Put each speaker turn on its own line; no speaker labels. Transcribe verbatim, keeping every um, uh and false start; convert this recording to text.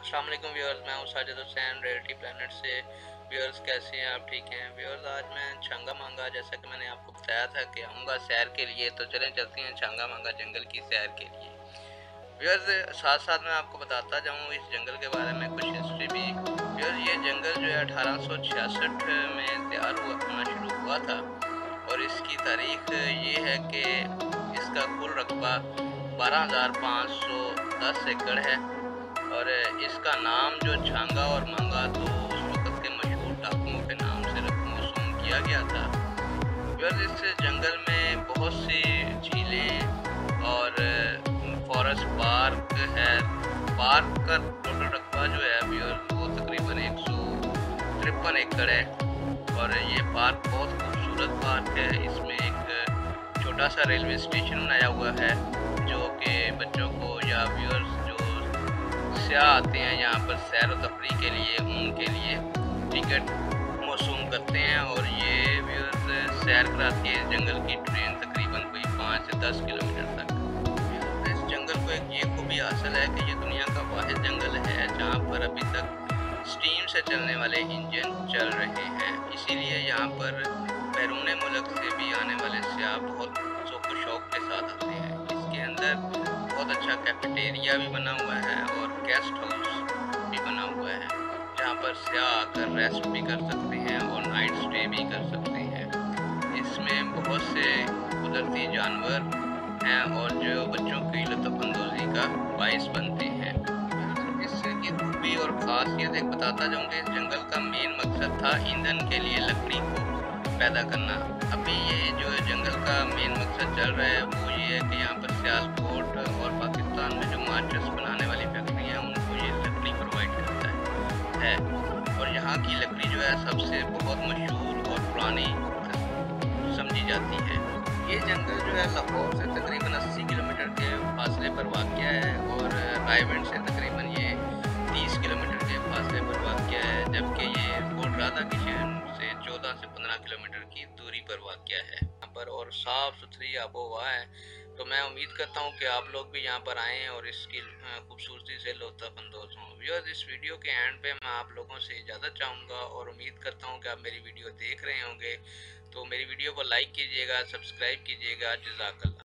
अस्सलाम वालेकुम व्यूअर्स, मैं हूं साजिद हुसैन रियलिटी प्लैनेट से। व्यूअर्स कैसे हैं आप? ठीक हैं व्यूअर्स। आज मैं छंगा मंगा, जैसा कि मैंने आपको बताया था कि आऊँगा सैर के लिए, तो चलें चलते हैं छंगा मंगा जंगल की सैर के लिए। व्यूअर्स साथ साथ मैं आपको बताता जाऊँ इस जंगल के बारे में कुछ हिस्ट्री भी। व्यूअर्स ये जंगल जो है अठारह सौ छियासठ में तैयार हुआ होना शुरू हुआ था और इसकी तारीख ये है कि इसका कुल रकबा बारह हज़ार पाँच सौ दस एकड़ है और इसका नाम जो छांगा और मांगा तो उस वक्त के मशहूर टापुओं के नाम से मौसूम किया गया था। फिर इस जंगल में बहुत सी झीलें और फॉरेस्ट पार्क है। पार्क का टोटल रकबा जो है अभी वो तकरीबन एक सौ तिरपन एकड़ है और ये पार्क बहुत खूबसूरत पार्क है। इसमें एक छोटा सा रेलवे स्टेशन बनाया हुआ है जो कि बच्चों को या व्यूअर्स जो स्याह आते हैं यहाँ पर सैर व तफरीह के लिए उनके लिए टिकट मौसूम करते हैं और ये व्यूअर्स सैर कराती है जंगल की ट्रेन तकरीबन कोई पाँच से दस किलोमीटर तक। इस जंगल को एक ये खूबी हासिल है कि ये दुनिया का वाहिद जंगल है जहाँ पर अभी तक स्टीम से चलने वाले इंजन चल रहे हैं। इसीलिए यहाँ पर बैरून मुल्क से भी आने वाले सयाह बहुत शौक शौक के साथ आते हैं। इसके अंदर बहुत अच्छा कैफेटेरिया भी बना हुआ है और गेस्ट हाउस भी बना हुआ है जहाँ पर सयाह आकर रेस्ट भी कर सकते हैं और नाइट स्टे भी कर सकते हैं। इसमें बहुत से कुदरती जानवर हैं और जो बच्चों की लुत्फ़अंदोज़ी का बाइस बनते हैं। इसकी खूबी और ख़ासियत एक बताता जाऊँ कि इस जंगल का मेन मकसद था ईंधन के लिए लकड़ी को पैदा करना। अभी ये जो जंगल का मेन मकसद चल रहा है वो ये है कि यहाँ पर सियालकोट और पाकिस्तान में जो माचिस बनाने वाली फैक्ट्रियाँ हैं उनको ये लकड़ी प्रोवाइड करता है, है। और यहाँ की लकड़ी जो है सबसे बहुत मशहूर और पुरानी समझी जाती है। ये जंगल जो है लाहौर से तकरीबन अस्सी किलोमीटर के फासले पर वाक़या है और रायगढ़ से तकरीबन ये तीस किलोमीटर के फासले पर वाक़या है, जबकि ये कोट राधा की शहर से चौदह से पंद्रह किलोमीटर की दूरी पर वाक़या है यहाँ पर और साफ़ सुथरी आबो हवा है। तो मैं उम्मीद करता हूँ कि आप लोग भी यहाँ पर आएँ और इसकी खूबसूरती से लुत्फ़अंदोज़ हों। व्यूअर्स इस वीडियो के एंड पे मैं आप लोगों से इजाज़त चाहूँगा और उम्मीद करता हूँ कि आप मेरी वीडियो देख रहे होंगे। तो मेरी वीडियो को लाइक कीजिएगा, सब्सक्राइब कीजिएगा। जज़ाकल्लाह।